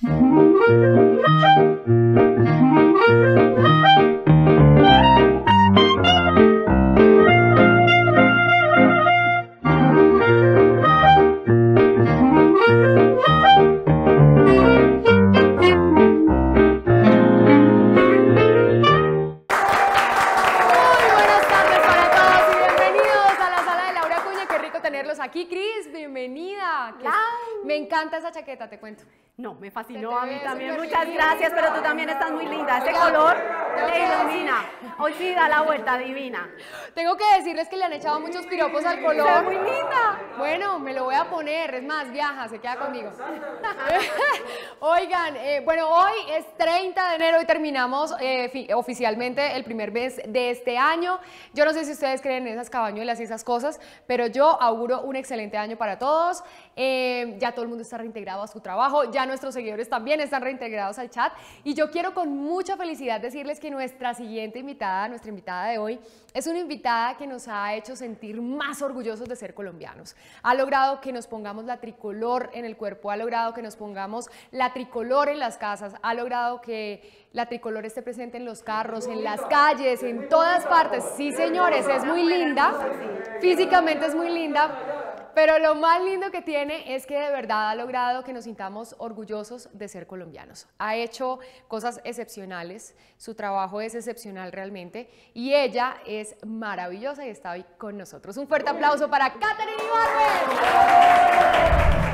Aquí, Cris, bienvenida. Me encanta esa chaqueta, te cuento. No, me fascinó a mí también. Muchas gracias, pero tú también estás muy linda. Ese color te ilumina. Hoy sí da la vuelta divina. Tengo que decirles que le han echado muchos piropos al color. Está muy linda. Bueno, me lo voy a poner. Es más, viaja, se queda conmigo. Oigan, bueno, hoy es 30 de enero y terminamos oficialmente el primer mes de este año. Yo no sé si ustedes creen en esas cabañuelas y esas cosas, pero yo auguro un excelente año para todos. Ya todo el mundo está reintegrado a su trabajo, ya nuestros seguidores también están reintegrados al chat y yo quiero con mucha felicidad decirles que nuestra siguiente invitada, nuestra invitada de hoy, es una invitada que nos ha hecho sentir más orgullosos de ser colombianos. Ha logrado que nos pongamos la tricolor en el cuerpo, ha logrado que nos pongamos la tricolor en las casas, ha logrado que la tricolor esté presente en los carros, en las calles, en todas partes. Sí, señores, es muy linda, físicamente es muy linda. Pero lo más lindo que tiene es que de verdad ha logrado que nos sintamos orgullosos de ser colombianos. Ha hecho cosas excepcionales, su trabajo es excepcional realmente y ella es maravillosa y está hoy con nosotros. Un fuerte aplauso para Katherine Ibargüen.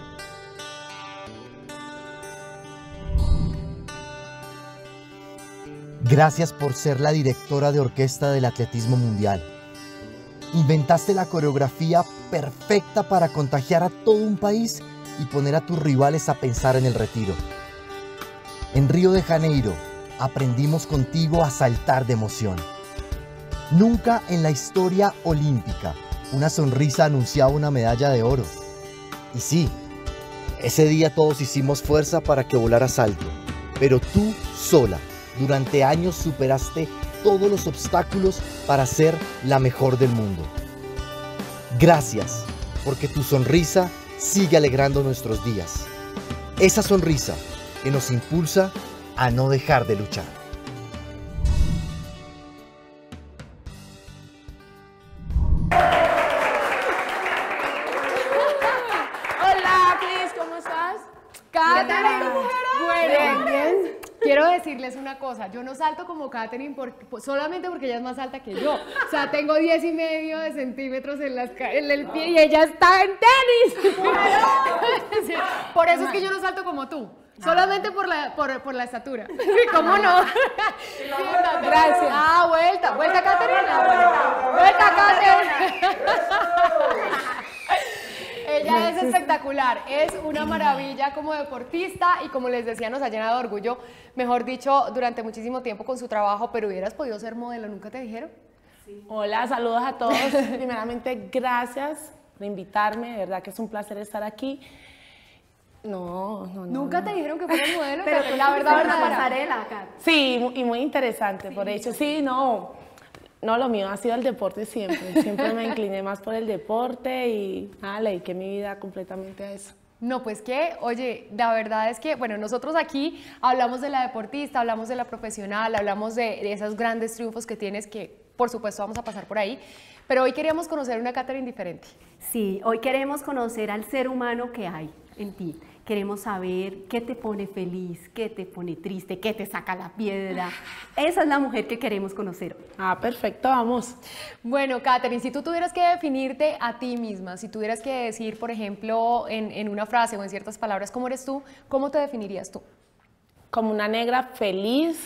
Gracias por ser la directora de orquesta del atletismo mundial. Inventaste la coreografía perfecta para contagiar a todo un país y poner a tus rivales a pensar en el retiro. En Río de Janeiro aprendimos contigo a saltar de emoción. Nunca en la historia olímpica una sonrisa anunciaba una medalla de oro. Y sí, ese día todos hicimos fuerza para que volaras alto, pero tú sola durante años superaste todos los obstáculos para ser la mejor del mundo. Gracias, porque tu sonrisa sigue alegrando nuestros días. Esa sonrisa que nos impulsa a no dejar de luchar. Hola, Cris, ¿cómo estás? Katherine, bueno, bien. Quiero decirles una cosa, yo no salto como Katherine solamente porque ella es más alta que yo. O sea, tengo 10,5 centímetros en el pie y ella está en tenis. Sí, por eso es que yo no salto como tú. Solamente por la estatura. ¿Cómo no? Gracias. Ah, vuelta, Katherine. Vuelta, Katherine. Ella es espectacular, es una maravilla como deportista y como les decía nos ha llenado de orgullo, mejor dicho, durante muchísimo tiempo con su trabajo, pero hubieras podido ser modelo, ¿nunca te dijeron? Sí. Hola, saludos a todos. Primeramente, gracias por invitarme, de verdad que es un placer estar aquí. No. ¿Nunca te dijeron que fueras modelo? Pero la verdad, una pasarela acá. Sí, y muy interesante, por hecho, sí, no, lo mío ha sido el deporte siempre me incliné más por el deporte y nada, le dediqué mi vida completamente a eso. No, pues que, oye, la verdad es que, bueno, nosotros aquí hablamos de la deportista, hablamos de la profesional, hablamos de esos grandes triunfos que tienes que, por supuesto, vamos a pasar por ahí, pero hoy queríamos conocer una Katherine diferente. Sí, hoy queremos conocer al ser humano que hay en ti. Queremos saber qué te pone feliz, qué te pone triste, qué te saca la piedra. Esa es la mujer que queremos conocer. Ah, perfecto, vamos. Bueno, Katherine, si tú tuvieras que definirte a ti misma, si tuvieras que decir, por ejemplo, en una frase o en ciertas palabras, ¿cómo eres tú? ¿Cómo te definirías tú? Como una negra feliz,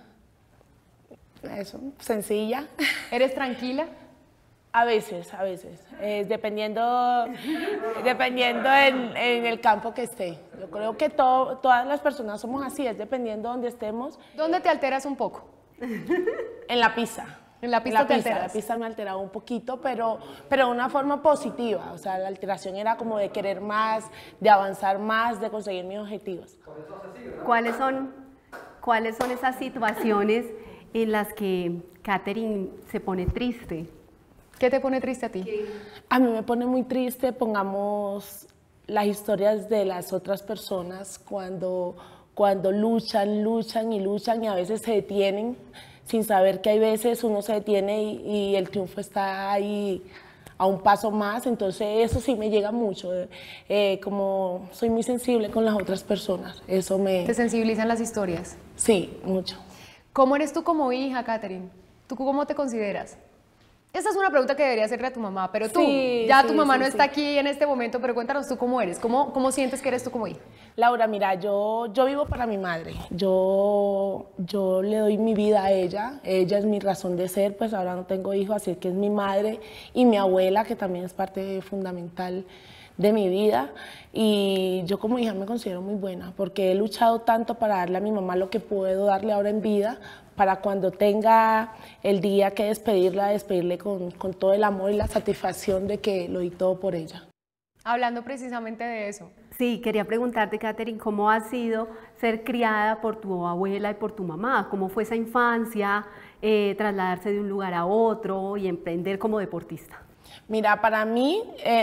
eso, sencilla. ¿Eres tranquila? A veces, dependiendo en el campo que esté. Yo creo que todas las personas somos así, es dependiendo de donde estemos. ¿Dónde te alteras un poco? En la pista. En la pista te alteras. La pista me alteraba un poquito, pero de una forma positiva. O sea, la alteración era como de querer más, de avanzar más, de conseguir mis objetivos. ¿Cuáles son esas situaciones en las que Katherine se pone triste? ¿Qué te pone triste a ti? A mí me pone muy triste, pongamos, las historias de las otras personas cuando luchan y a veces se detienen sin saber que hay veces uno se detiene y el triunfo está ahí a un paso más. Entonces eso sí me llega mucho, como soy muy sensible con las otras personas, eso me... ¿Te sensibilizan las historias? Sí, mucho. ¿Cómo eres tú como hija, Katherine? ¿Tú cómo te consideras? Esta es una pregunta que debería hacerle a tu mamá, pero tú, Sí, ya sí, tu mamá sí, no sí. está aquí en este momento, pero cuéntanos tú cómo eres, cómo sientes que eres tú como hija. Laura, mira, yo vivo para mi madre, yo le doy mi vida a ella es mi razón de ser, pues ahora no tengo hijos, así que es mi madre y mi abuela, que también es parte fundamental de mi vida, y yo como hija me considero muy buena, porque he luchado tanto para darle a mi mamá lo que puedo darle ahora en vida, para cuando tenga el día que despedirle con todo el amor y la satisfacción de que lo di todo por ella. Hablando precisamente de eso. Sí, quería preguntarte, Katherine, ¿cómo ha sido ser criada por tu abuela y por tu mamá? ¿Cómo fue esa infancia, trasladarse de un lugar a otro y emprender como deportista? Mira, para mí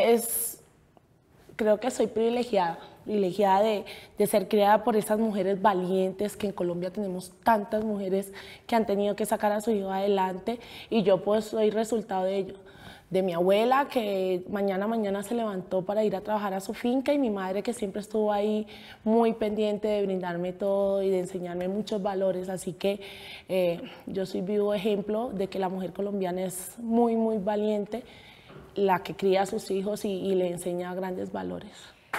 creo que soy privilegiada de ser criada por esas mujeres valientes, que en Colombia tenemos tantas mujeres que han tenido que sacar a su hijo adelante, y yo pues soy resultado de ello. De mi abuela, que mañana se levantó para ir a trabajar a su finca, y mi madre, que siempre estuvo ahí muy pendiente de brindarme todo y de enseñarme muchos valores. Así que yo soy vivo ejemplo de que la mujer colombiana es muy, muy valiente, la que cría a sus hijos y le enseña grandes valores.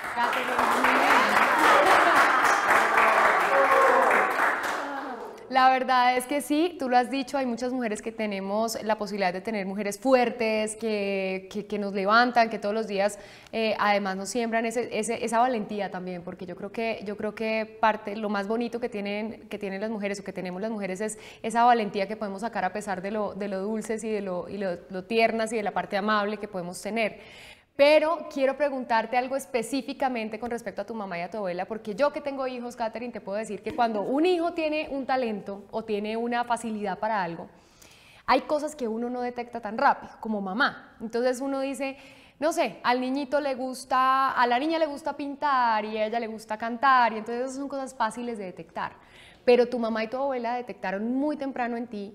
La verdad es que sí, tú lo has dicho, hay muchas mujeres que tenemos la posibilidad de tener mujeres fuertes, que nos levantan, que todos los días además nos siembran esa valentía también, porque yo creo que lo más bonito que tienen las mujeres o que tenemos las mujeres es esa valentía que podemos sacar a pesar de lo dulces y de lo tiernas y de la parte amable que podemos tener. Pero quiero preguntarte algo específicamente con respecto a tu mamá y a tu abuela, porque yo que tengo hijos, Katherine, te puedo decir que cuando un hijo tiene un talento o tiene una facilidad para algo, hay cosas que uno no detecta tan rápido como mamá. Entonces uno dice, no sé, a la niña le gusta pintar y a ella le gusta cantar, y entonces esas son cosas fáciles de detectar. Pero tu mamá y tu abuela detectaron muy temprano en ti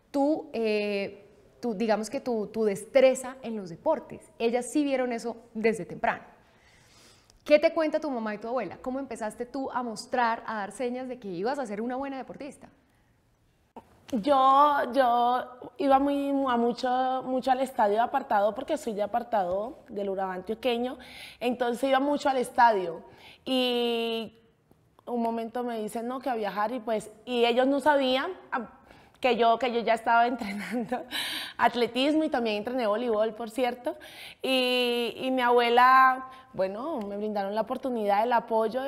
digamos que tu destreza en los deportes. Ellas sí vieron eso desde temprano. ¿Qué te cuenta tu mamá y tu abuela? ¿Cómo empezaste tú a mostrar, a dar señas de que ibas a ser una buena deportista? Yo iba mucho al estadio de apartado, porque soy de apartado del Urabá antioqueño, entonces iba mucho al estadio, y un momento me dicen no, que a viajar, y ellos no sabían que yo ya estaba entrenando atletismo, y también entrené voleibol, por cierto, y mi abuela, bueno, me brindaron la oportunidad, el apoyo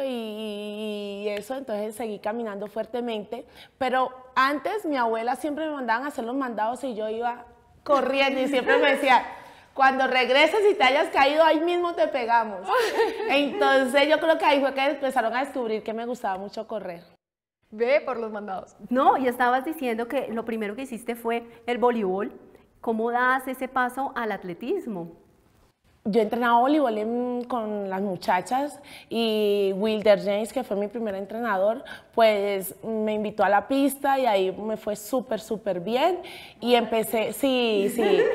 y eso, entonces seguí caminando fuertemente, pero antes mi abuela siempre me mandaban a hacer los mandados y yo iba corriendo, y siempre me decía, cuando regreses y te hayas caído, ahí mismo te pegamos. Entonces yo creo que ahí fue que empezaron a descubrir que me gustaba mucho correr. Ve por los mandados. No, y estabas diciendo que lo primero que hiciste fue el voleibol. ¿Cómo das ese paso al atletismo? Yo entrenaba voleibol con las muchachas, y Wilder James, que fue mi primer entrenador, pues me invitó a la pista y ahí me fue súper bien, y empecé, sí,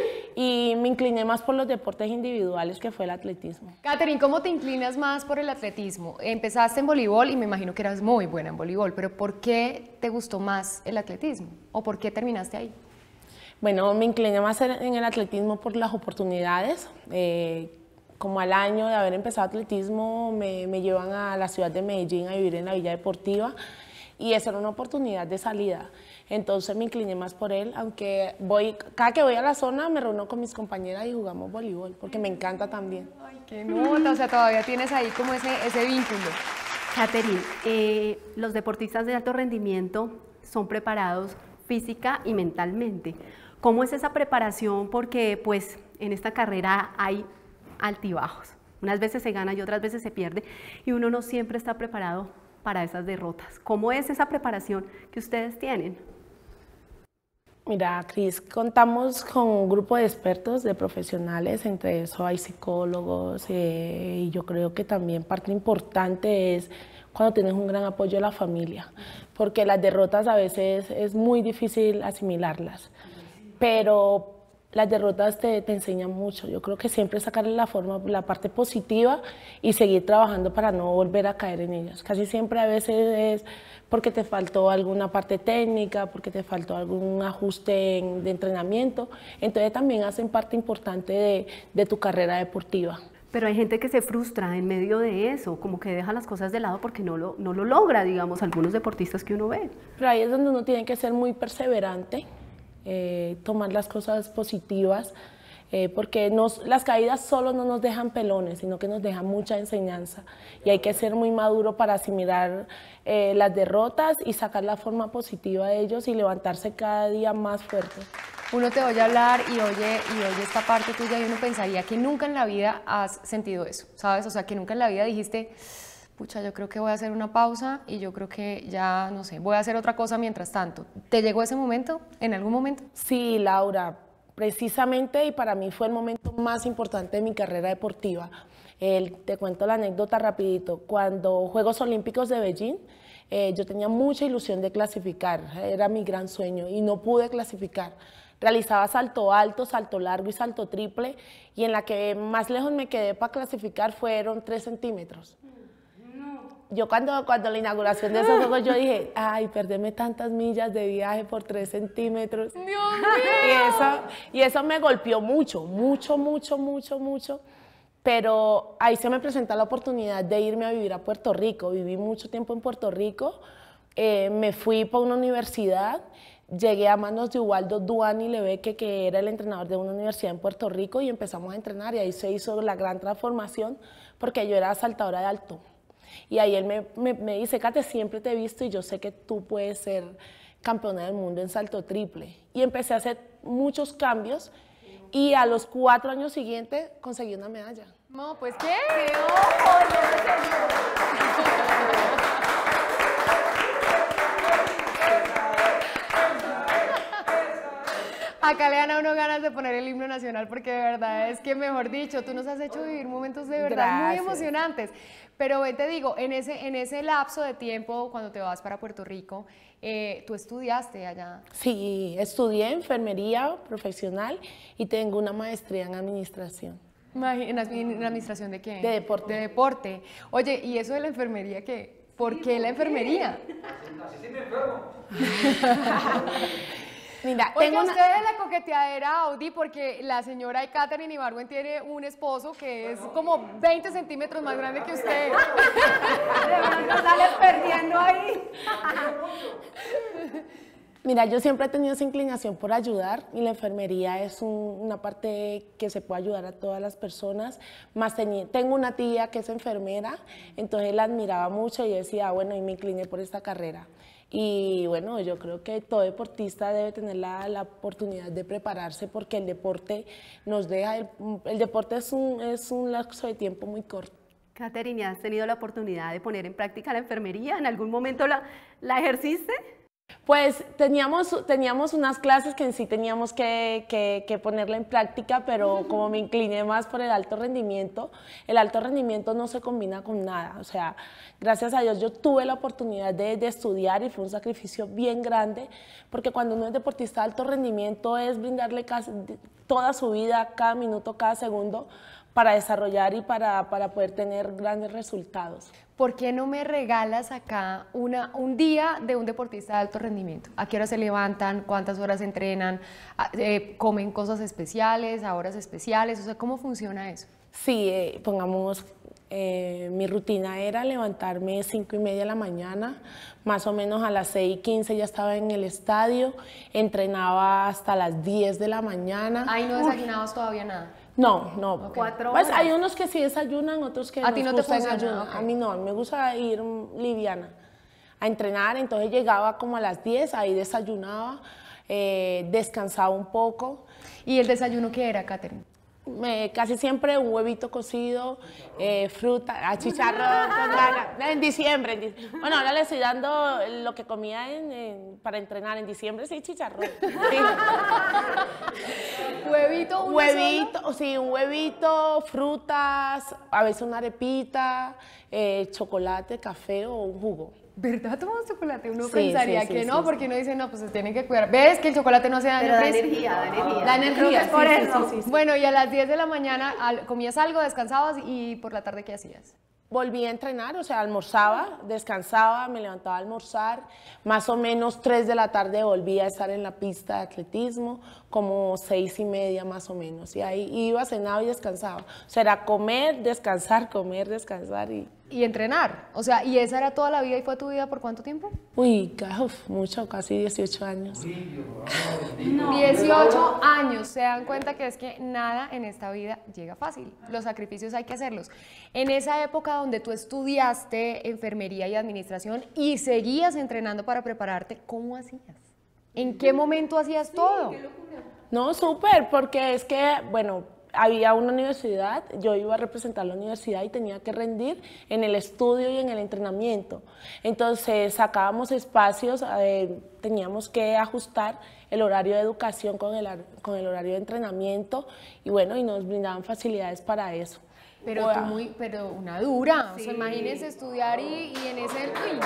y me incliné más por los deportes individuales, que fue el atletismo. Katherine, ¿cómo te inclinas más por el atletismo? Empezaste en voleibol y me imagino que eras muy buena en voleibol, pero ¿por qué te gustó más el atletismo? ¿O por qué terminaste ahí? Bueno, me incliné más en el atletismo por las oportunidades. Como al año de haber empezado cada me llevan a la ciudad de Medellín a vivir en la Villa Deportiva, y esa era una oportunidad de salida. Entonces me incliné más por él, aunque cada que voy a la zona me reúno con mis compañeras y jugamos voleibol, porque me encanta también. Ay, qué nota, o sea, todavía tienes ahí como ese vínculo. Katherine, los deportistas de alto rendimiento son preparados física y mentalmente. ¿Cómo es esa preparación? Porque pues en esta carrera hay altibajos. Unas veces se gana y otras veces se pierde, y uno no siempre está preparado para esas derrotas. ¿Cómo es esa preparación que ustedes tienen? Mira, Cris, contamos con un grupo de expertos, de profesionales, entre eso hay psicólogos y yo creo que también parte importante es cuando tienes un gran apoyo de la familia, porque las derrotas a veces es muy difícil asimilarlas, pero las derrotas te enseñan mucho. Yo creo que siempre sacarle la parte positiva y seguir trabajando para no volver a caer en ellas. Casi siempre a veces es porque te faltó alguna parte técnica, porque te faltó algún ajuste de entrenamiento. Entonces también hacen parte importante de tu carrera deportiva. Pero hay gente que se frustra en medio de eso, como que deja las cosas de lado porque no lo logra, digamos, algunos deportistas que uno ve. Pero ahí es donde uno tiene que ser muy perseverante, tomar las cosas positivas, porque las caídas solo no nos dejan pelones, sino que nos dejan mucha enseñanza. Y hay que ser muy maduro para asimilar las derrotas y sacar la forma positiva de ellos y levantarse cada día más fuerte. Uno te oye hablar y oye esta parte tuya y uno pensaría que nunca en la vida has sentido eso, ¿sabes? O sea, que nunca en la vida dijiste, pucha, yo creo que voy a hacer una pausa y yo creo que ya, no sé, voy a hacer otra cosa mientras tanto. ¿Te llegó ese momento, en algún momento? Sí, Laura, precisamente, y para mí fue el momento más importante de mi carrera deportiva. Te cuento la anécdota rapidito. Cuando Juegos Olímpicos de Beijing, yo tenía mucha ilusión de clasificar, era mi gran sueño y no pude clasificar. Realizaba salto alto, salto largo y salto triple, y en la que más lejos me quedé para clasificar fueron 3 centímetros. Yo cuando la inauguración de esos juegos yo dije, ay, perderme tantas millas de viaje por 3 centímetros. ¡Dios mío! Y eso me golpeó mucho, pero ahí se me presentó la oportunidad de irme a vivir a Puerto Rico. Viví mucho tiempo en Puerto Rico, me fui para una universidad, llegué a manos de Ubaldo Duani Lebeque, que era el entrenador de una universidad en Puerto Rico, y empezamos a entrenar, y ahí se hizo la gran transformación, porque yo era saltadora de alto. Y ahí él me dice, Kate, siempre te he visto y yo sé que tú puedes ser campeona del mundo en salto triple. Y empecé a hacer muchos cambios y a los 4 años siguientes conseguí una medalla. No, pues ¿qué? ¡Ojo! Acá le dan a uno ganas de poner el himno nacional porque de verdad es que, mejor dicho, tú nos has hecho vivir momentos de verdad muy emocionantes. Pero te digo, en ese lapso de tiempo, cuando te vas para Puerto Rico, tú estudiaste allá. Sí, estudié enfermería profesional y tengo una maestría en administración. ¿En administración de qué? De deporte. De deporte. Oye, ¿y eso de la enfermería qué? ¿Por qué la enfermería? Así sí me enfermo. Mira, Oiga, usted es la coqueteadera Audi porque la señora Katherine Ibargüen tiene un esposo que es como 20 centímetros más grande que usted. No sales perdiendo ahí. Mira, yo siempre he tenido esa inclinación por ayudar y la enfermería es una parte que se puede ayudar a todas las personas. Más tengo una tía que es enfermera, entonces la admiraba mucho y decía, bueno, y me incliné por esta carrera. Y bueno, yo creo que todo deportista debe tener la oportunidad de prepararse porque el deporte nos deja, el deporte es un lapso de tiempo muy corto. Katherine, ¿has tenido la oportunidad de poner en práctica la enfermería? ¿En algún momento la ejerciste? Pues teníamos unas clases que en sí teníamos que ponerla en práctica, pero como me incliné más por el alto rendimiento no se combina con nada. O sea, gracias a Dios yo tuve la oportunidad de estudiar y fue un sacrificio bien grande, porque cuando uno es deportista de alto rendimiento es brindarle casi toda su vida, cada minuto, cada segundo, para desarrollar y para poder tener grandes resultados. ¿Por qué no me regalas acá un día de un deportista de alto rendimiento? ¿A qué hora se levantan? ¿Cuántas horas entrenan? ¿Comen cosas especiales, a horas especiales? O sea, ¿cómo funciona eso? Sí, pongamos, mi rutina era levantarme 5:30 de la mañana, más o menos a las 6:15 ya estaba en el estadio, entrenaba hasta las 10 de la mañana. Ahí no desayunabas todavía nada. No. Okay. 4 Pues horas. hay unos que sí desayunan, otros que ¿A ti no te funciona? desayunan. Okay. A mí no, me gusta ir liviana a entrenar, entonces llegaba como a las 10, ahí desayunaba, descansaba un poco. ¿Y el desayuno qué era, Katherine? casi siempre un huevito cocido, fruta, chicharrón con gana. En diciembre. Bueno, ahora le estoy dando lo que comía para entrenar. En diciembre sí, chicharrón. Sí. ¿Huevito? Huevito, sí, un huevito, frutas, a veces una arepita, chocolate, café o un jugo. ¿Verdad tomas chocolate? Uno Sí, pensaría sí, sí, que no, sí, porque uno dice, no, pues se tienen que cuidar. ¿Ves que el chocolate no hace daño? Pero da Cris? energía, da energía. Da energía, Es por sí, sí, eso. sí, sí. Bueno, y a las 10 de la mañana comías algo, descansabas y por la tarde, ¿qué hacías? Volví a entrenar, o sea, almorzaba, descansaba, me levantaba a almorzar, más o menos 3 de la tarde volví a estar en la pista de atletismo, como 6:30 más o menos, y ahí iba, cenaba y descansaba. O sea, era comer, descansar y... Y entrenar. O sea, ¿y esa era toda la vida y fue tu vida por cuánto tiempo? Uy, mucho, casi 18 años. 18 años. Se dan cuenta que es que nada en esta vida llega fácil. Los sacrificios hay que hacerlos. En esa época donde tú estudiaste enfermería y administración y seguías entrenando para prepararte, ¿cómo hacías? ¿En qué momento hacías todo? No, súper, porque es que, bueno, había una universidad, yo iba a representar la universidad y tenía que rendir en el estudio y en el entrenamiento. Entonces sacábamos espacios, teníamos que ajustar el horario de educación con el horario de entrenamiento y bueno, y nos brindaban facilidades para eso. Pero pero una dura. O sea, imagínense estudiar y en ese... Uy.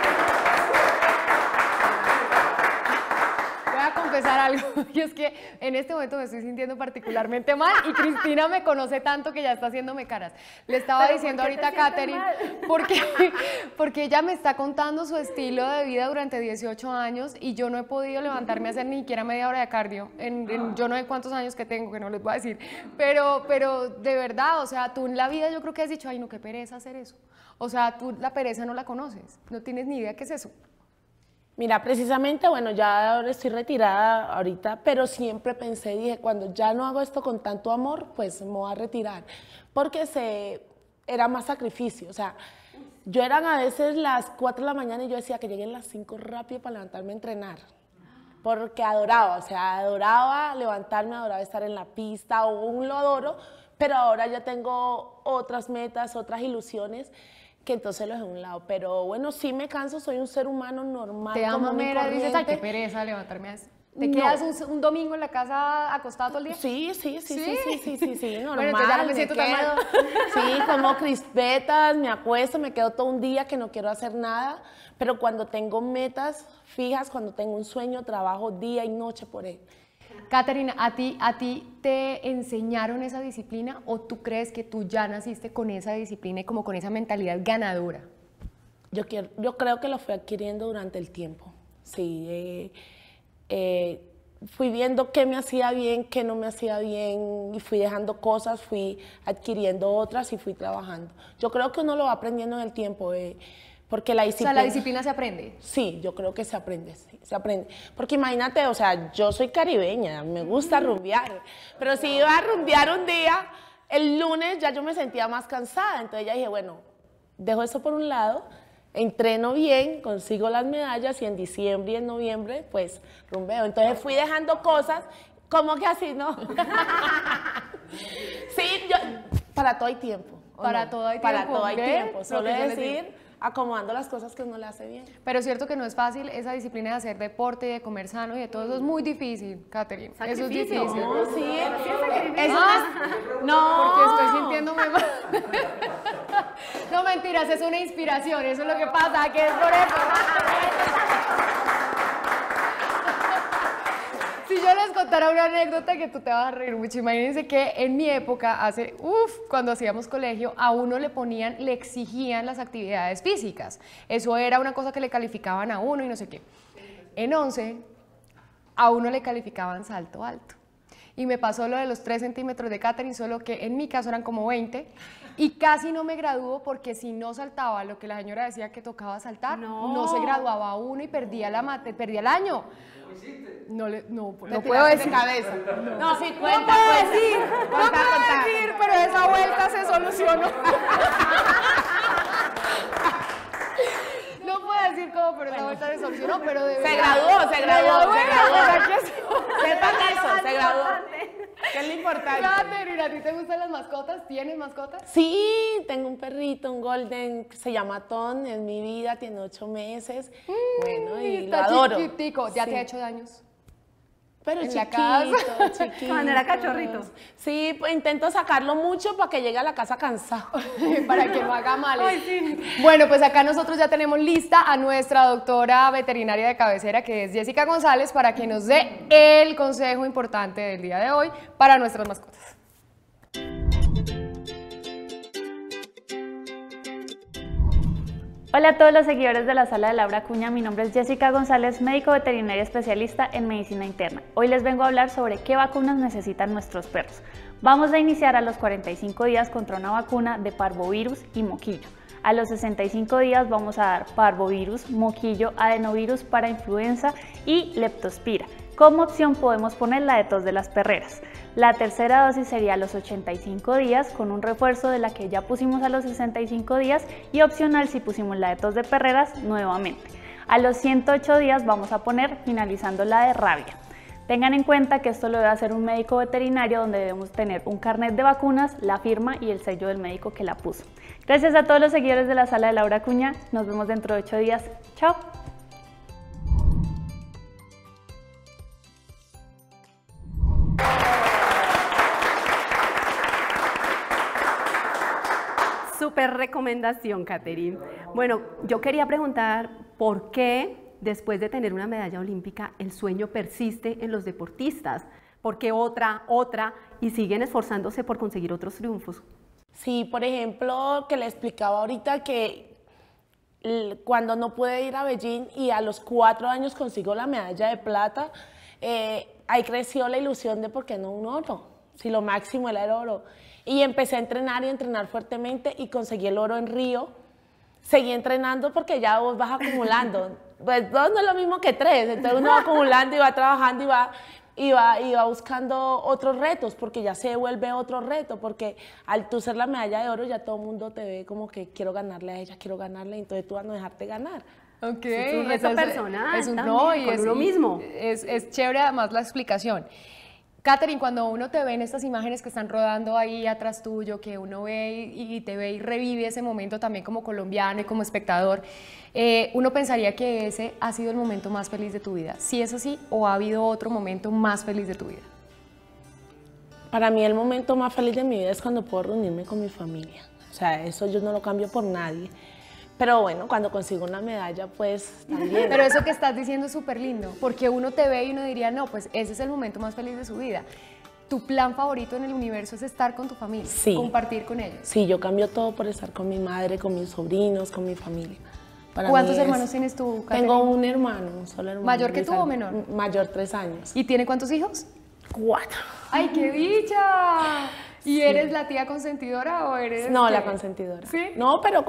Voy a confesar algo, y es que en este momento me estoy sintiendo particularmente mal y Cristina me conoce tanto que ya está haciéndome caras. Le estaba diciendo ahorita a Katherine, porque ella me está contando su estilo de vida durante 18 años y yo no he podido levantarme a hacer ni siquiera media hora de cardio, yo no sé cuántos años que tengo, que no les voy a decir, pero de verdad, o sea, tú en la vida yo creo que has dicho, ay no, qué pereza hacer eso. O sea, tú la pereza no la conoces, no tienes ni idea qué es eso. Mira, precisamente, bueno, ya ahora estoy retirada ahorita, pero siempre pensé, dije, cuando ya no hago esto con tanto amor, pues me voy a retirar, porque era más sacrificio, o sea, yo eran a veces las 4 de la mañana y yo decía que lleguen las 5 rápido para levantarme a entrenar, porque adoraba, o sea, adoraba levantarme, adoraba estar en la pista, aún lo adoro, pero ahora ya tengo otras metas, otras ilusiones, que entonces lo dejé a un lado, pero bueno, sí me canso, soy un ser humano normal. Te da mamera, dices, ay, qué pereza levantarme a eso. ¿Te quedas un domingo en la casa acostado todo el día? Sí, normal. Bueno, entonces ya no me siento tan mal. Sí, como crispetas, me acuesto, me quedo todo un día que no quiero hacer nada, pero cuando tengo metas fijas, cuando tengo un sueño, trabajo día y noche por él. Katherine, ¿a ti te enseñaron esa disciplina o tú crees que tú ya naciste con esa disciplina y como con esa mentalidad ganadora? Yo creo que lo fui adquiriendo durante el tiempo, sí. Fui viendo qué me hacía bien, qué no me hacía bien y fui dejando cosas, fui adquiriendo otras y fui trabajando. Yo creo que uno lo va aprendiendo en el tiempo, porque la disciplina... O sea, ¿la disciplina se aprende? Sí, yo creo que se aprende, sí, se aprende. Porque imagínate, o sea, yo soy caribeña, me gusta rumbear, pero si iba a rumbear un día, el lunes ya yo me sentía más cansada, entonces ya dije, bueno, dejo eso por un lado, entreno bien, consigo las medallas y en diciembre y en noviembre, pues, rumbeo. Entonces fui dejando cosas, como que así, ¿no? Sí, para todo hay tiempo. Para todo hay tiempo. Para todo hay tiempo, solo es decir, acomodando las cosas que uno le hace bien. Pero es cierto que no es fácil esa disciplina de hacer deporte, de comer sano y de todo eso es muy difícil, Katherine. Eso es difícil. No, sí, no, porque estoy sintiéndome mal. No, mentiras, es una inspiración, eso es lo que pasa, que es por eso. Si yo les contara una anécdota que tú te vas a reír mucho, imagínense que en mi época, cuando hacíamos colegio, a uno le exigían las actividades físicas. Eso era una cosa que le calificaban a uno y no sé qué. En 11, a uno le calificaban salto alto. Y me pasó lo de los 3 centímetros de Katherine, solo que en mi caso eran como 20, y casi no me graduó porque si no saltaba lo que la señora decía que tocaba saltar, no se graduaba uno y perdía el año. No puedo decir. Cabeza. No, sí, No puedo decir, pero esa vuelta se solucionó. No puedo decir cómo, pero esa vuelta se solucionó, pero de verdad. Se graduó. Sepan Sepan eso, se graduó. que es lo importante. Katherine, ¿a ti te gustan las mascotas? ¿Tienes mascotas? Sí, tengo un perrito, un golden, que se llama Ton, es mi vida, tiene 8 meses. Bueno, y lo Está adoro. chiquitico. ¿Ya Sí. te ha hecho daños? Pero en la chiquito, casa. chiquito. Cuando era cachorrito. Sí, pues intento sacarlo mucho para que llegue a la casa cansado. Para que no haga males. Bueno, pues acá nosotros ya tenemos lista a nuestra doctora veterinaria de cabecera, que es Jessica González, para que nos dé el consejo importante del día de hoy para nuestras mascotas. Hola a todos los seguidores de la Sala de Laura Acuña, mi nombre es Jessica González, médico veterinario especialista en medicina interna. Hoy les vengo a hablar sobre qué vacunas necesitan nuestros perros. Vamos a iniciar a los 45 días contra una vacuna de parvovirus y moquillo. A los 65 días vamos a dar parvovirus, moquillo, adenovirus para influenza y leptospira. Como opción podemos poner la de tos de las perreras. La tercera dosis sería a los 85 días con un refuerzo de la que ya pusimos a los 65 días y opcional si pusimos la de tos de perreras nuevamente. A los 108 días vamos a poner finalizando la de rabia. Tengan en cuenta que esto lo debe hacer un médico veterinario donde debemos tener un carnet de vacunas, la firma y el sello del médico que la puso. Gracias a todos los seguidores de la Sala de Laura Acuña, nos vemos dentro de 8 días. Chao. Súper recomendación, Katherine. Bueno, yo quería preguntar por qué después de tener una medalla olímpica el sueño persiste en los deportistas. ¿Por qué otra y siguen esforzándose por conseguir otros triunfos? Sí, por ejemplo, que le explicaba ahorita que cuando no pude ir a Beijing y a los 4 años consigo la medalla de plata, ahí creció la ilusión de por qué no un oro, si lo máximo era el oro. Y empecé a entrenar y entrenar fuertemente y conseguí el oro en Río. Seguí entrenando porque ya vos vas acumulando. Pues 2 no es lo mismo que 3, entonces uno va acumulando y va trabajando y va buscando otros retos, porque ya se vuelve otro reto, porque al tú ser la medalla de oro ya todo el mundo te ve como que quiero ganarle a ella, quiero ganarle, entonces tú vas a no dejarte ganar. Ok, Es un reto personal también, con uno mismo. Es chévere además la explicación. Katherine, cuando uno te ve en estas imágenes que están rodando ahí atrás tuyo, que uno ve y te ve y revive ese momento también como colombiano y como espectador, uno pensaría que ese ha sido el momento más feliz de tu vida. ¿Sí es así o ha habido otro momento más feliz de tu vida? Para mí el momento más feliz de mi vida es cuando puedo reunirme con mi familia. O sea, eso yo no lo cambio por nadie. Pero bueno, cuando consigo una medalla, pues también. Pero eso que estás diciendo es súper lindo, porque uno te ve y uno diría, no, pues ese es el momento más feliz de su vida. Tu plan favorito en el universo es estar con tu familia, Sí. compartir con ellos. Sí, yo cambio todo por estar con mi madre, con mis sobrinos, con mi familia. Para ¿Cuántos mí hermanos tienes tú, Katherine? Tengo un hermano, un solo hermano. ¿Mayor que Luis tú o Alberto. menor? Mayor, 3 años. ¿Y tiene cuántos hijos? 4. ¡Ay, qué dicha! ¿Y eres la tía consentidora o eres...? No, la consentidora. ¿Sí? No, pero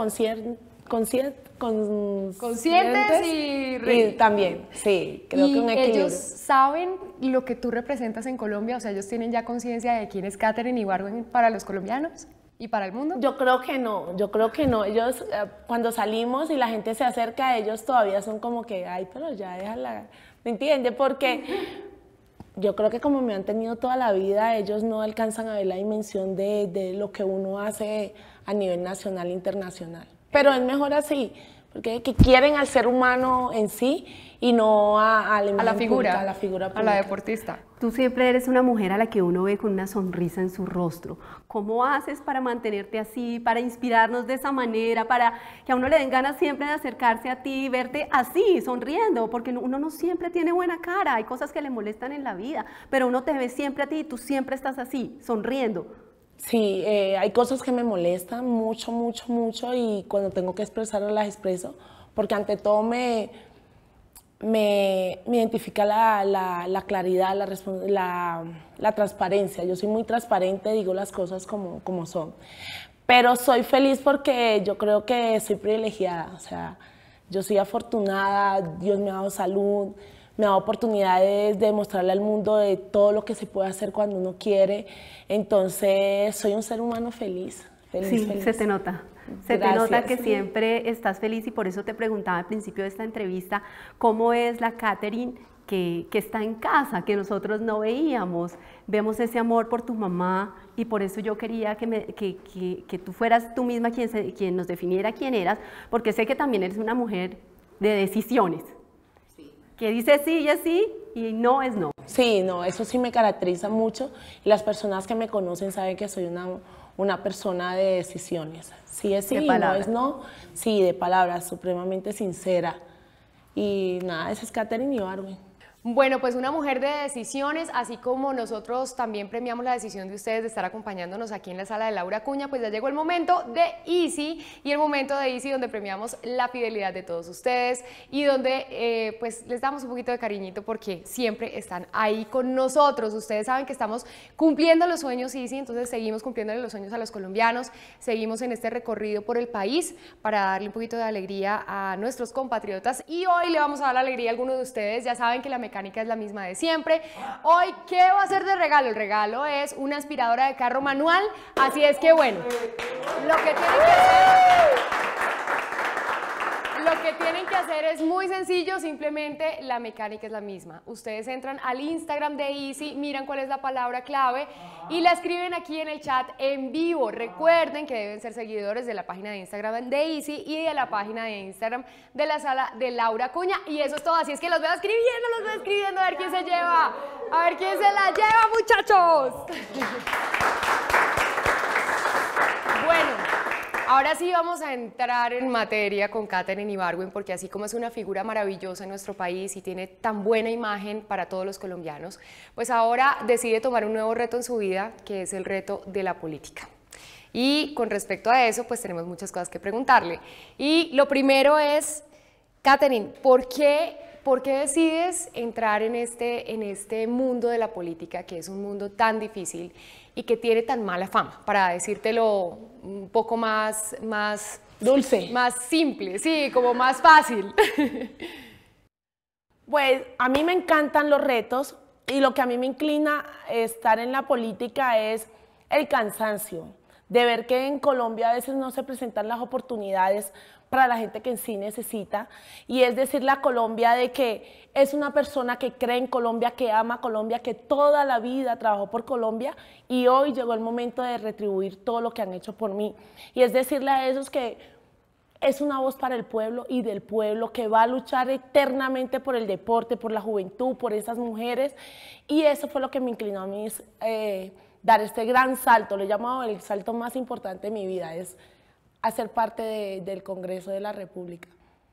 Conscientes y también, sí, creo que un equilibrio. ellos saben lo que tú representas en Colombia, o sea, ellos tienen ya conciencia de quién es Katherine Ibargüen para los colombianos y para el mundo. Yo creo que no. Ellos, cuando salimos y la gente se acerca a ellos, todavía son como que, ay, pero ya déjala, ¿me entiendes? Porque yo creo que como me han tenido toda la vida, ellos no alcanzan a ver la dimensión de lo que uno hace a nivel nacional e internacional. Pero es mejor así, porque que quieren al ser humano en sí y no a la figura, a la figura a la pública. deportista. Tú siempre eres una mujer a la que uno ve con una sonrisa en su rostro. ¿Cómo haces para mantenerte así, para inspirarnos de esa manera, para que a uno le den ganas siempre de acercarse a ti y verte así, sonriendo? Porque uno no siempre tiene buena cara, hay cosas que le molestan en la vida, pero uno te ve siempre a ti y tú siempre estás así, sonriendo. Sí, hay cosas que me molestan mucho, mucho, mucho y cuando tengo que expresarlas las expreso, porque ante todo me identifica la claridad, la transparencia. Yo soy muy transparente, digo las cosas como son. Pero soy feliz porque yo creo que soy privilegiada, o sea, yo soy afortunada, Dios me ha dado salud, me da oportunidades de mostrarle al mundo de todo lo que se puede hacer cuando uno quiere. Entonces, soy un ser humano feliz, Sí, feliz. se te nota. Se te Gracias. nota que siempre estás feliz y por eso te preguntaba al principio de esta entrevista cómo es la Katherine que está en casa, que nosotros no veíamos. Vemos ese amor por tu mamá y por eso yo quería que tú fueras tú misma quien nos definiera quién eras, porque sé que también eres una mujer de decisiones, que dice sí y es sí y no es no. Sí, no, eso sí me caracteriza mucho y las personas que me conocen saben que soy una persona de decisiones. Sí es sí y no es no, sí, de palabras, supremamente sincera. Y nada, esa es Katherine Ibargüen. Bueno, pues una mujer de decisiones, así como nosotros también premiamos la decisión de ustedes de estar acompañándonos aquí en la sala de Laura Acuña, pues ya llegó el momento de Easy y el momento de Easy donde premiamos la fidelidad de todos ustedes y donde pues les damos un poquito de cariñito porque siempre están ahí con nosotros. Ustedes saben que estamos cumpliendo los sueños Easy, entonces seguimos cumpliéndole los sueños a los colombianos, seguimos en este recorrido por el país para darle un poquito de alegría a nuestros compatriotas y hoy le vamos a dar la alegría a algunos de ustedes. Ya saben que la mecánica es la misma de siempre. Hoy, ¿qué va a ser de regalo? El regalo es una aspiradora de carro manual, así es que bueno, lo que tienen que hacer es muy sencillo, simplemente la mecánica es la misma. Ustedes entran al Instagram de Easy, miran cuál es la palabra clave y la escriben aquí en el chat en vivo. Recuerden que deben ser seguidores de la página de Instagram de Easy y de la página de Instagram de la sala de Laura Acuña. Y eso es todo, así es que los veo escribiendo, a ver quién se lleva, a ver quién se la lleva, muchachos. Bueno. Ahora sí vamos a entrar en materia con Katherine Ibargüen, porque así como es una figura maravillosa en nuestro país y tiene tan buena imagen para todos los colombianos, pues ahora decide tomar un nuevo reto en su vida, que es el reto de la política. Y con respecto a eso, pues tenemos muchas cosas que preguntarle. Y lo primero es, Katherine, ¿por qué decides entrar en este mundo de la política, que es un mundo tan difícil y que tiene tan mala fama? Para decírtelo un poco más dulce, más simple, sí, como más fácil. Pues a mí me encantan los retos y lo que a mí me inclina a estar en la política es el cansancio, de ver que en Colombia a veces no se presentan las oportunidades para la gente que en sí necesita, y es decirle a Colombia de que es una persona que cree en Colombia, que ama Colombia, que toda la vida trabajó por Colombia y hoy llegó el momento de retribuir todo lo que han hecho por mí. Y es decirle a esos que es una voz para el pueblo y del pueblo, que va a luchar eternamente por el deporte, por la juventud, por esas mujeres, y eso fue lo que me inclinó a mí, dar este gran salto, lo he llamado el salto más importante de mi vida, es hacer parte del Congreso de la República.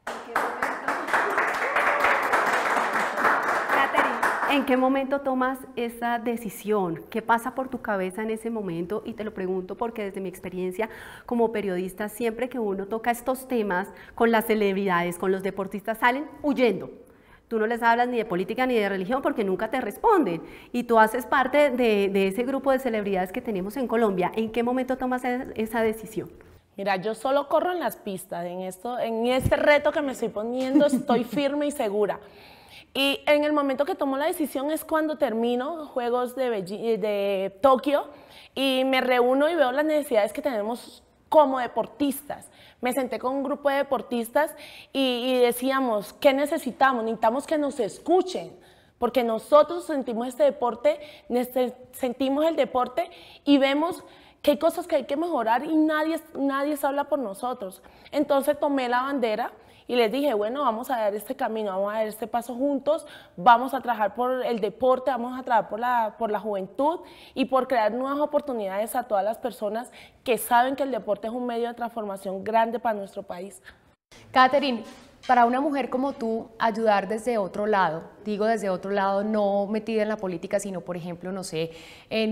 Katherine, ¿en qué momento tomas esa decisión? ¿Qué pasa por tu cabeza en ese momento? Y te lo pregunto porque desde mi experiencia como periodista, siempre que uno toca estos temas con las celebridades, con los deportistas, salen huyendo. Tú no les hablas ni de política ni de religión porque nunca te responden. Y tú haces parte de ese grupo de celebridades que tenemos en Colombia. ¿En qué momento tomas esa decisión? Mira, yo solo corro en las pistas, en este reto que me estoy poniendo estoy firme y segura. Y en el momento que tomo la decisión es cuando termino Juegos de Tokio y me reúno y veo las necesidades que tenemos como deportistas. Me senté con un grupo de deportistas y decíamos, ¿qué necesitamos? Necesitamos que nos escuchen, porque nosotros sentimos este deporte, sentimos el deporte y vemos que hay cosas que hay que mejorar y nadie se habla por nosotros. Entonces tomé la bandera y les dije, bueno, vamos a dar este camino, vamos a dar este paso juntos, vamos a trabajar por el deporte, vamos a trabajar por la juventud y por crear nuevas oportunidades a todas las personas que saben que el deporte es un medio de transformación grande para nuestro país. Katherine, para una mujer como tú, ayudar desde otro lado, digo desde otro lado, no metida en la política, sino por ejemplo, no sé, en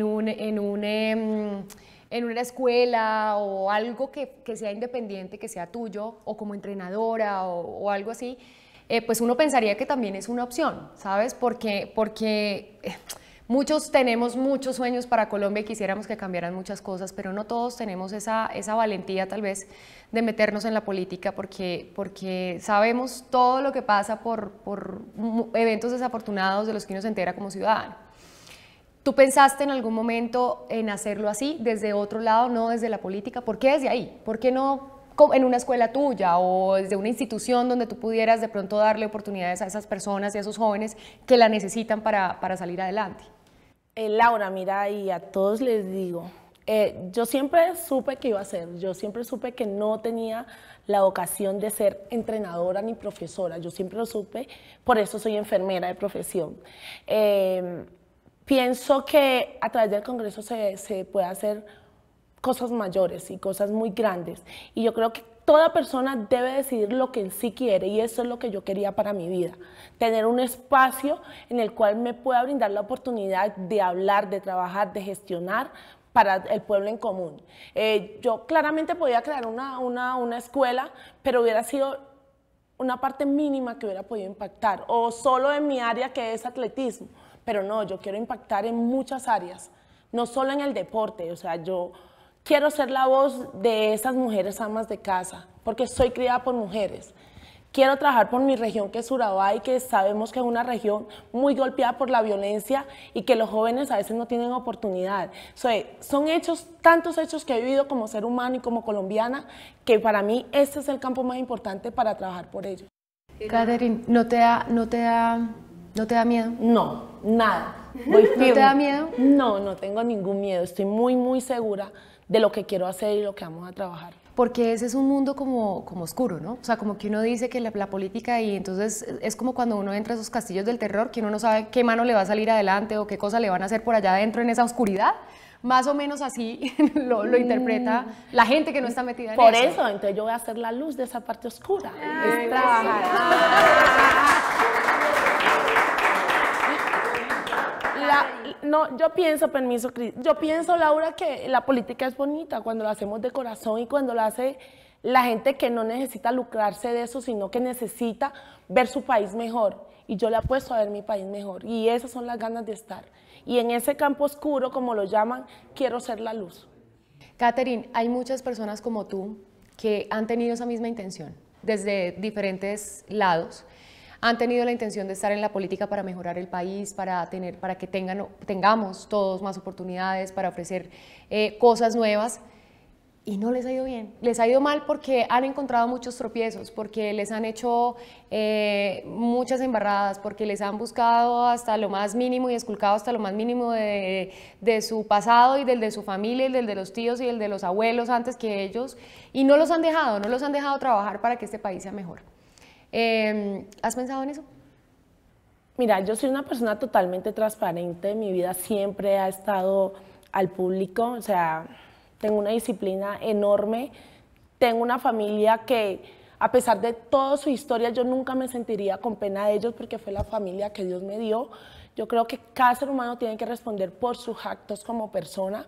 una escuela o algo que sea independiente, que sea tuyo, o como entrenadora o algo así, pues uno pensaría que también es una opción, ¿sabes? Porque muchos tenemos muchos sueños para Colombia y quisiéramos que cambiaran muchas cosas, pero no todos tenemos esa valentía tal vez de meternos en la política porque sabemos todo lo que pasa por eventos desafortunados de los que uno se entera como ciudadano. ¿Tú pensaste en algún momento en hacerlo así, desde otro lado, no desde la política? ¿Por qué desde ahí? ¿Por qué no en una escuela tuya o desde una institución donde tú pudieras de pronto darle oportunidades a esas personas y a esos jóvenes que la necesitan para salir adelante? Laura, mira, y a todos les digo, yo siempre supe que iba a ser, yo siempre supe que no tenía la vocación de ser entrenadora ni profesora, yo siempre lo supe, por eso soy enfermera de profesión. Pienso que a través del Congreso se puede hacer cosas mayores y cosas muy grandes, y yo creo que toda persona debe decidir lo que en sí quiere, y eso es lo que yo quería para mi vida, tener un espacio en el cual me pueda brindar la oportunidad de hablar, de trabajar, de gestionar para el pueblo en común. Yo claramente podía crear una escuela, pero hubiera sido una parte mínima que hubiera podido impactar, o solo en mi área que es atletismo, pero no, yo quiero impactar en muchas áreas, no solo en el deporte, o sea, yo quiero ser la voz de esas mujeres amas de casa, porque soy criada por mujeres. Quiero trabajar por mi región, que es Urabá, y que sabemos que es una región muy golpeada por la violencia y que los jóvenes a veces no tienen oportunidad. Son hechos, tantos hechos que he vivido como ser humano y como colombiana, que para mí este es el campo más importante para trabajar por ellos. Katherine, ¿no te da miedo? No, nada. Voy firme. ¿No te da miedo? No, no tengo ningún miedo. Estoy muy, muy segura de lo que quiero hacer y lo que vamos a trabajar. Porque ese es un mundo como oscuro, ¿no? O sea, como que uno dice que la política, y entonces es como cuando uno entra a esos castillos del terror, que uno no sabe qué mano le va a salir adelante o qué cosa le van a hacer por allá adentro en esa oscuridad. Más o menos así lo interpreta la gente que no está metida en eso. Por eso, entonces yo voy a hacer la luz de esa parte oscura. Es trabajar. No, yo pienso, permiso, Cris, yo pienso, Laura, que la política es bonita cuando la hacemos de corazón y cuando la hace la gente que no necesita lucrarse de eso, sino que necesita ver su país mejor. Y yo le apuesto a ver mi país mejor. Y esas son las ganas de estar. Y en ese campo oscuro, como lo llaman, quiero ser la luz. Katherine, hay muchas personas como tú que han tenido esa misma intención desde diferentes lados. Han tenido la intención de estar en la política para mejorar el país, para que tengamos todos más oportunidades, para ofrecer cosas nuevas, y no les ha ido bien. Les ha ido mal porque han encontrado muchos tropiezos, porque les han hecho muchas embarradas, porque les han buscado hasta lo más mínimo y esculcado hasta lo más mínimo de su pasado y del de su familia, y del de los tíos y el de los abuelos antes que ellos, y no los han dejado trabajar para que este país sea mejor. ¿Has pensado en eso? Mira, yo soy una persona totalmente transparente, mi vida siempre ha estado al público, o sea, tengo una disciplina enorme, tengo una familia que a pesar de toda su historia yo nunca me sentiría con pena de ellos porque fue la familia que Dios me dio. Yo creo que cada ser humano tiene que responder por sus actos como persona,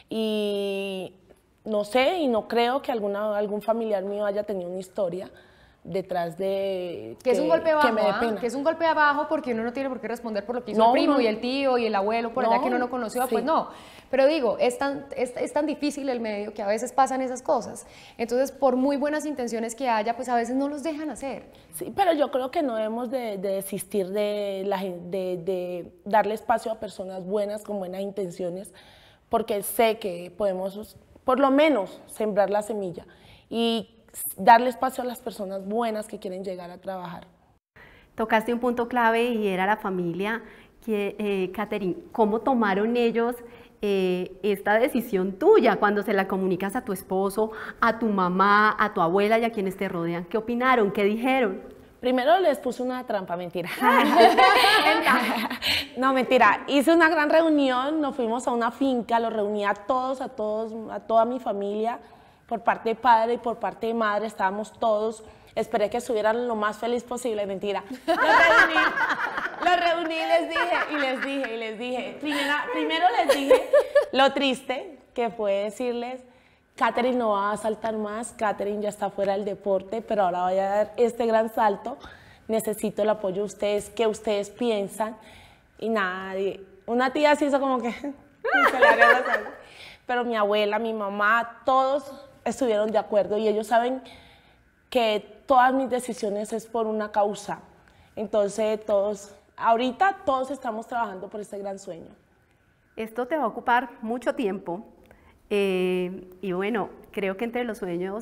y no sé, y no creo que algún familiar mío haya tenido una historia detrás de que es un golpe bajo, que me dé pena. Que es un golpe abajo porque uno no tiene por qué responder por lo que hizo el primo y el tío y el abuelo por allá que uno no conoció, pues no. Pero digo, es tan difícil el medio que a veces pasan esas cosas. Entonces, por muy buenas intenciones que haya, pues a veces no los dejan hacer. Sí, pero yo creo que no debemos de desistir de darle espacio a personas buenas con buenas intenciones, porque sé que podemos, por lo menos, sembrar la semilla y darle espacio a las personas buenas que quieren llegar a trabajar. Tocaste un punto clave y era la familia. Katherine, ¿cómo tomaron ellos esta decisión tuya cuando se la comunicas a tu esposo, a tu mamá, a tu abuela y a quienes te rodean? ¿Qué opinaron? ¿Qué dijeron? Primero les puse una trampa, mentira. No, mentira. Hice una gran reunión, nos fuimos a una finca, los reuní a toda mi familia, por parte de padre y por parte de madre, estábamos todos, esperé que estuvieran lo más feliz posible, mentira. Los reuní y les dije, primero les dije lo triste que fue decirles, Katherine no va a saltar más, Katherine ya está fuera del deporte, pero ahora voy a dar este gran salto, necesito el apoyo de ustedes, ¿qué ustedes piensan? Y nadie, una tía se hizo como que, se le abrió la sangre, pero mi abuela, mi mamá, todos estuvieron de acuerdo y ellos saben que todas mis decisiones es por una causa. Entonces ahorita todos estamos trabajando por este gran sueño. Esto te va a ocupar mucho tiempo y bueno, creo que entre los sueños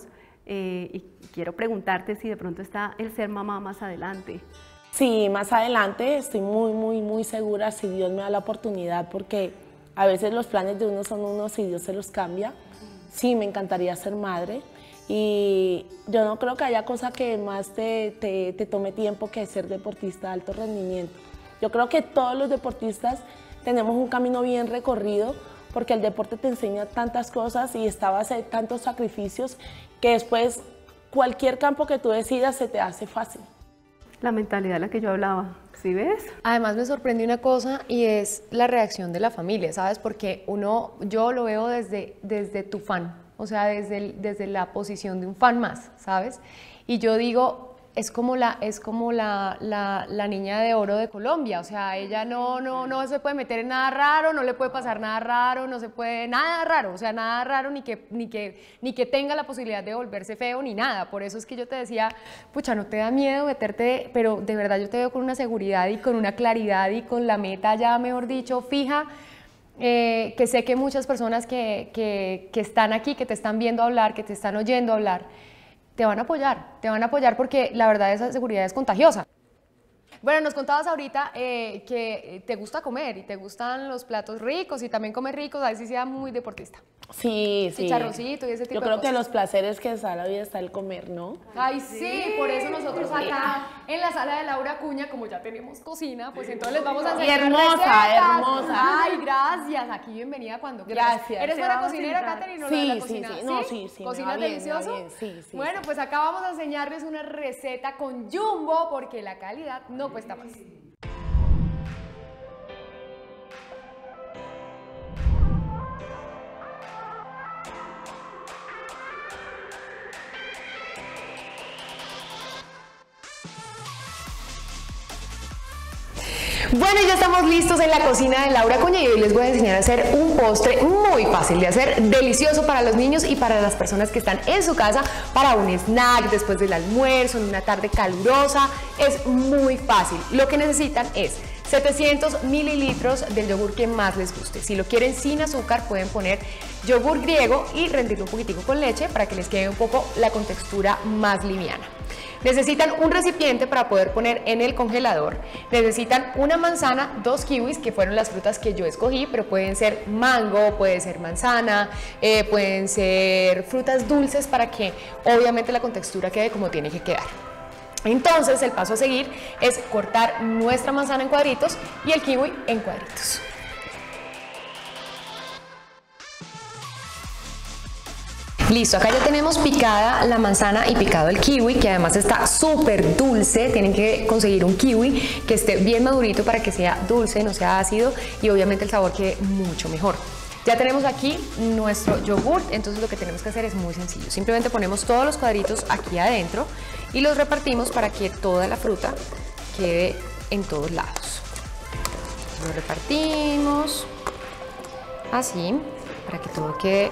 y quiero preguntarte si de pronto está el ser mamá más adelante. Sí, más adelante estoy muy segura si Dios me da la oportunidad, porque a veces los planes de uno son unos y Dios se los cambia. Sí, me encantaría ser madre y yo no creo que haya cosa que más te tome tiempo que ser deportista de alto rendimiento. Yo creo que todos los deportistas tenemos un camino bien recorrido, porque el deporte te enseña tantas cosas y está a base de tantos sacrificios que después cualquier campo que tú decidas se te hace fácil. La mentalidad de la que yo hablaba, ¿sí ves? Además me sorprendió una cosa y es la reacción de la familia, ¿sabes? Porque yo lo veo desde tu fan, o sea, desde la posición de un fan más, ¿sabes? Y yo digo, es como la niña de oro de Colombia, o sea, ella no se puede meter en nada raro, no le puede pasar nada raro, no se puede, nada raro, o sea, nada raro ni que tenga la posibilidad de volverse feo ni nada. Por eso es que yo te decía, pucha, no te da miedo meterte, pero de verdad yo te veo con una seguridad y con una claridad y con la meta ya, mejor dicho, fija. Que sé que muchas personas que están aquí, que te están viendo hablar, que te están oyendo hablar, te van a apoyar porque la verdad esa seguridad es contagiosa. Bueno, nos contabas ahorita que te gusta comer y te gustan los platos ricos y también comer ricos, a ver si sea muy deportista. Sí. Chicharroncito y ese tipo de Yo creo cosas. que los placeres que da la vida está el comer, ¿no? Ay, sí, por eso nosotros acá en la sala de Laura Acuña, como ya tenemos cocina, pues entonces les vamos a enseñar hermosa. Ay, gracias. Aquí bienvenida cuando quieras. Gracias. ¿Eres buena cocinera, Katherine, o lo de la Sí. cocina? No, sí. ¿Cocinas delicioso? Sí. Bueno, pues acá vamos a enseñarles una receta con Jumbo, porque la calidad no cuesta más. Bueno, ya estamos listos en la cocina de Laura Acuña y hoy les voy a enseñar a hacer un postre muy fácil de hacer, delicioso para los niños y para las personas que están en su casa, para un snack después del almuerzo, en una tarde calurosa. Es muy fácil. Lo que necesitan es 700 mililitros del yogur que más les guste. Si lo quieren sin azúcar, pueden poner yogur griego y rendirlo un poquitico con leche para que les quede un poco la contextura más liviana. Necesitan un recipiente para poder poner en el congelador. Necesitan una manzana, 2 kiwis, que fueron las frutas que yo escogí, pero pueden ser mango, puede ser manzana, pueden ser frutas dulces para que obviamente la contextura quede como tiene que quedar. Entonces el paso a seguir es cortar nuestra manzana en cuadritos y el kiwi en cuadritos. Listo, acá ya tenemos picada la manzana y picado el kiwi, que además está súper dulce. Tienen que conseguir un kiwi que esté bien madurito para que sea dulce, no sea ácido y obviamente el sabor quede mucho mejor. Ya tenemos aquí nuestro yogur, entonces lo que tenemos que hacer es muy sencillo. Simplemente ponemos todos los cuadritos aquí adentro y los repartimos para que toda la fruta quede en todos lados. Lo repartimos así para que todo quede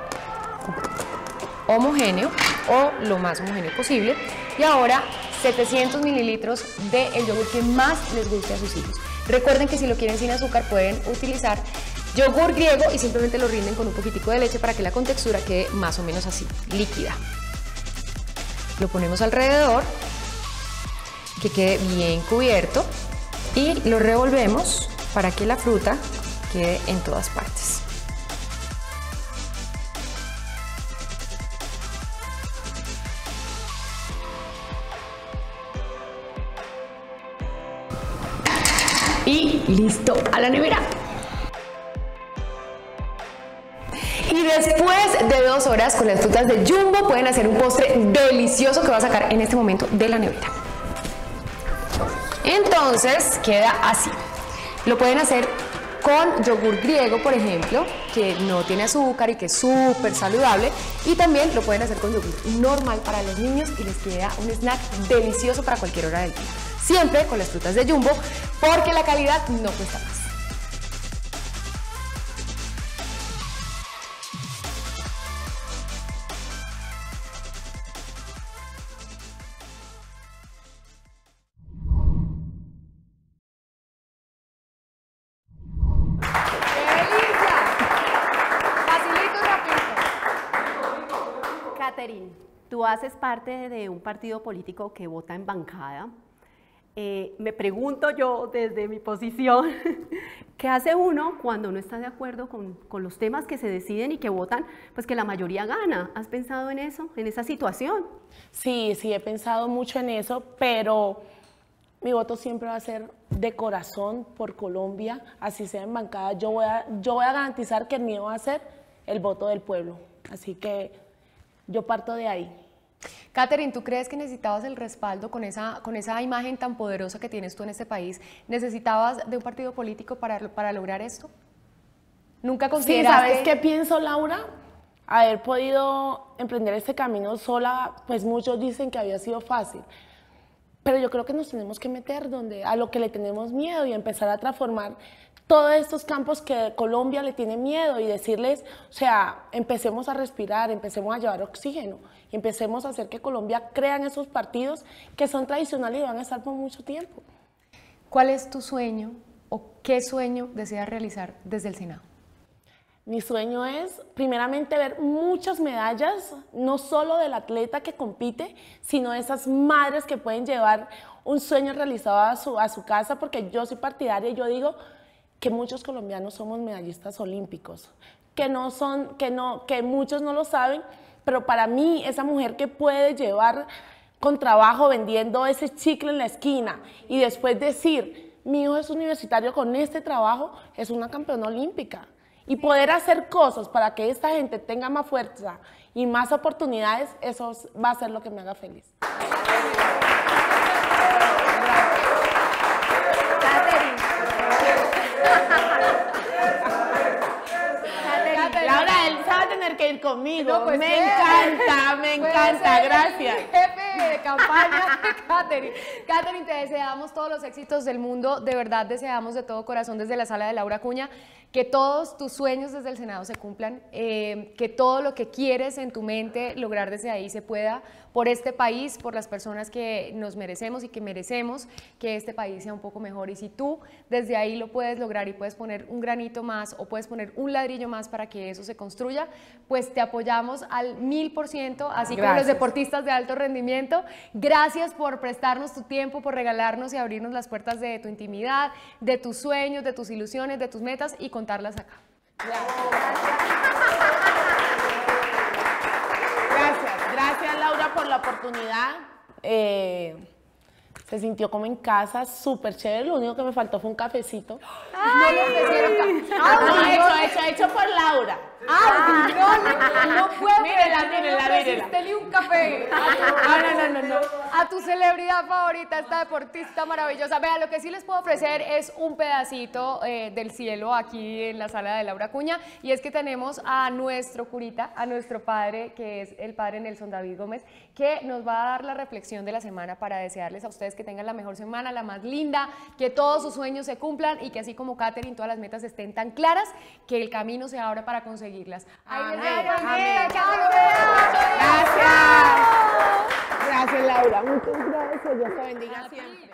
homogéneo o lo más homogéneo posible. Y ahora 700 mililitros del yogur que más les guste a sus hijos. Recuerden que si lo quieren sin azúcar pueden utilizar yogur griego y simplemente lo rinden con un poquitico de leche para que la contextura quede más o menos así, líquida. Lo ponemos alrededor, que quede bien cubierto y lo revolvemos para que la fruta quede en todas partes. Y listo, a la nevera. Y después de 2 horas con las frutas de Jumbo pueden hacer un postre delicioso que va a sacar en este momento de la nevera. Entonces queda así. Lo pueden hacer con yogur griego, por ejemplo, que no tiene azúcar y que es súper saludable. Y también lo pueden hacer con yogur normal para los niños y les queda un snack delicioso para cualquier hora del día. Siempre con las frutas de Jumbo, porque la calidad no cuesta más. Katherine, tú haces parte de un partido político que vota en bancada. Me pregunto yo desde mi posición, ¿qué hace uno cuando no está de acuerdo con los temas que se deciden y que votan, pues que la mayoría gana? ¿Has pensado en eso, en esa situación? Sí, sí, he pensado mucho en eso, pero mi voto siempre va a ser de corazón por Colombia, así sea en bancada. Yo voy a garantizar que el mío va a ser el voto del pueblo, así que yo parto de ahí. Catherine, ¿tú crees que necesitabas el respaldo con esa imagen tan poderosa que tienes tú en este país? ¿Necesitabas de un partido político para lograr esto? ¿Nunca consideraste? Sí, ¿sabes qué pienso, Laura? Haber podido emprender este camino sola, pues muchos dicen que había sido fácil. Pero yo creo que nos tenemos que meter a lo que le tenemos miedo y empezar a transformar todos estos campos que Colombia le tiene miedo y decirles, o sea, empecemos a respirar, empecemos a llevar oxígeno y empecemos a hacer que Colombia crean esos partidos que son tradicionales y van a estar por mucho tiempo. ¿Cuál es tu sueño o qué sueño deseas realizar desde el Senado? Mi sueño es, primeramente, ver muchas medallas, no solo del atleta que compite, sino de esas madres que pueden llevar un sueño realizado a su casa, porque yo soy partidaria y yo digo que muchos colombianos somos medallistas olímpicos, que muchos no lo saben, pero para mí esa mujer que puede llevar con trabajo vendiendo ese chicle en la esquina y después decir, mi hijo es universitario con este trabajo, es una campeona olímpica. Y poder hacer cosas para que esta gente tenga más fuerza y más oportunidades, eso va a ser lo que me haga feliz. Laura, él sabe tener que ir conmigo. No, pues me encanta, gracias. Jefe de campaña, Catherine. Catherine, te deseamos todos los éxitos del mundo, de verdad deseamos de todo corazón desde la sala de Laura Acuña que todos tus sueños desde el Senado se cumplan, que todo lo que quieres en tu mente lograr desde ahí se pueda, por este país, por las personas que nos merecemos y que merecemos que este país sea un poco mejor. Y si tú desde ahí lo puedes lograr y puedes poner un granito más o puedes poner un ladrillo más para que eso se construya, pues te apoyamos al 1000%, así como los deportistas de alto rendimiento. Gracias por prestarnos tu tiempo, por regalarnos y abrirnos las puertas de tu intimidad, de tus sueños, de tus ilusiones, de tus metas y contarlas acá. Gracias Laura por la oportunidad. Se sintió como en casa, súper chévere. Lo único que me faltó fue un cafecito. No le ofrecieron Hecho por Laura. No puedo. Mírela. Ni un café. No. A tu celebridad favorita, esta deportista maravillosa. Vea, lo que sí les puedo ofrecer es un pedacito del cielo aquí en la sala de Laura Acuña, y es que tenemos a nuestro curita, a nuestro padre, que es el padre Nelson David Gómez, que nos va a dar la reflexión de la semana para desearles a ustedes que tengan la mejor semana, la más linda, que todos sus sueños se cumplan y que así como Catherine, todas las metas estén tan claras que el camino se abra para conseguirlas. Amén. Gracias Laura, muchas gracias, Dios te bendiga siempre.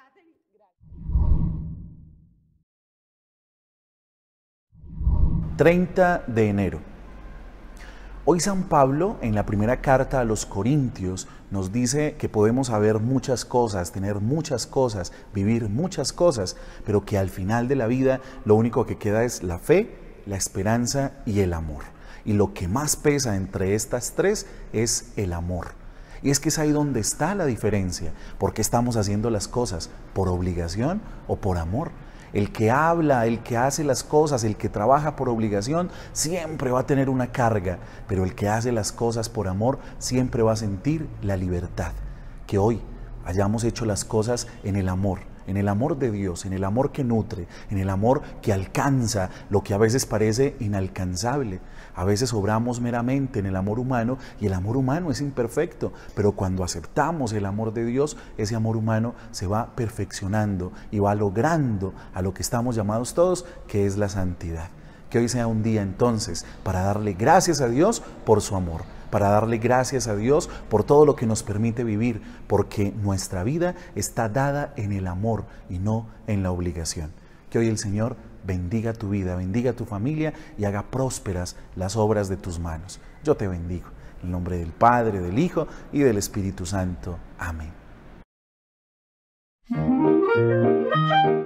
30 de enero. Hoy San Pablo, en la primera carta a los Corintios, nos dice que podemos saber muchas cosas, tener muchas cosas, vivir muchas cosas, pero que al final de la vida lo único que queda es la fe, la esperanza y el amor. Y lo que más pesa entre estas tres es el amor. Y es que es ahí donde está la diferencia, porque estamos haciendo las cosas por obligación o por amor. El que habla, el que hace las cosas, el que trabaja por obligación, siempre va a tener una carga, pero el que hace las cosas por amor siempre va a sentir la libertad. Que hoy hayamos hecho las cosas en el amor de Dios, en el amor que nutre, en el amor que alcanza lo que a veces parece inalcanzable. A veces obramos meramente en el amor humano y el amor humano es imperfecto, pero cuando aceptamos el amor de Dios, ese amor humano se va perfeccionando y va logrando a lo que estamos llamados todos, que es la santidad. Que hoy sea un día entonces para darle gracias a Dios por su amor, para darle gracias a Dios por todo lo que nos permite vivir, porque nuestra vida está dada en el amor y no en la obligación. Que hoy el Señor bendiga tu vida, bendiga tu familia y haga prósperas las obras de tus manos. Yo te bendigo. En el nombre del Padre, del Hijo y del Espíritu Santo. Amén.